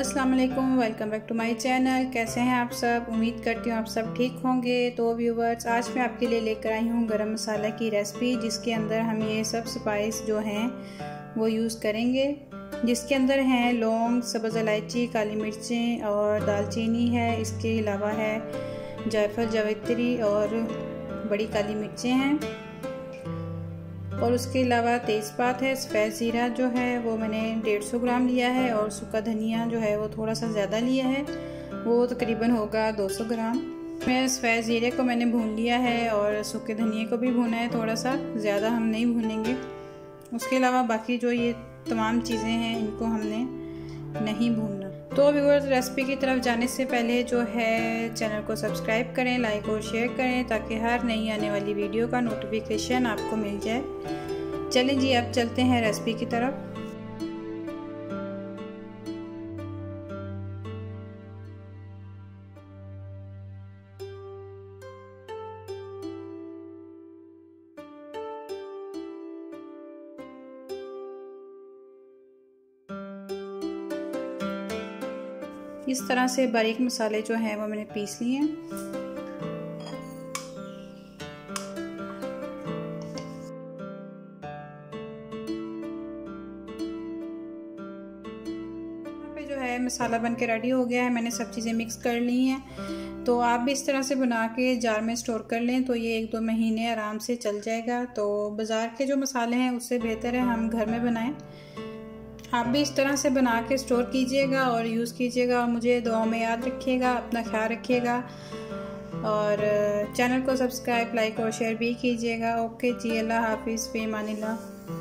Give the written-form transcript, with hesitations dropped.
अस्सलाम वालेकुम, welcome back to my channel. कैसे हैं आप सब? उम्मीद करती हूँ आप सब ठीक होंगे। तो व्यूवर्स, आज मैं आपके लिए लेकर आई हूँ गरम मसाला की रेसिपी, जिसके अंदर हम ये सब स्पाइस जो हैं वो यूज़ करेंगे। जिसके अंदर हैं लौंग, सब्ज़ इलायची, काली मिर्चें और दालचीनी है। इसके अलावा है जायफल, जावित्री और बड़ी काली मिर्चें हैं। और उसके अलावा तेज़पात है, सफ़ेद ज़ीरा जो है वो मैंने 150 ग्राम लिया है, और सूखा धनिया जो है वो थोड़ा सा ज़्यादा लिया है, वो तकरीबन होगा 200 ग्राम। मैं सफ़ेद ज़ीरे को मैंने भून लिया है और सूखे धनिए को भी भूना है, थोड़ा सा ज़्यादा हम नहीं भूनेंगे। उसके अलावा बाकी जो ये तमाम चीज़ें हैं इनको हमने नहीं भूनना। तो व्यूअर्स, रेसिपी की तरफ जाने से पहले जो है चैनल को सब्सक्राइब करें, लाइक और शेयर करें, ताकि हर नई आने वाली वीडियो का नोटिफिकेशन आपको मिल जाए। चलें जी, अब चलते हैं रेसिपी की तरफ। इस तरह से बारीक मसाले जो हैं वो मैंने पीस लिए हैं। जो है मसाला बन के रेडी हो गया है, मैंने सब चीज़ें मिक्स कर ली हैं। तो आप भी इस तरह से बना के जार में स्टोर कर लें, तो ये 1-2 महीने आराम से चल जाएगा। तो बाज़ार के जो मसाले हैं उससे बेहतर है हम घर में बनाएं। आप भी इस तरह से बना के स्टोर कीजिएगा और यूज़ कीजिएगा। मुझे दुआ में याद रखिएगा, अपना ख्याल रखिएगा, और चैनल को सब्सक्राइब, लाइक और शेयर भी कीजिएगा। ओके जी, अल्लाह हाफिज़, फ़ी अमानिल्लाह।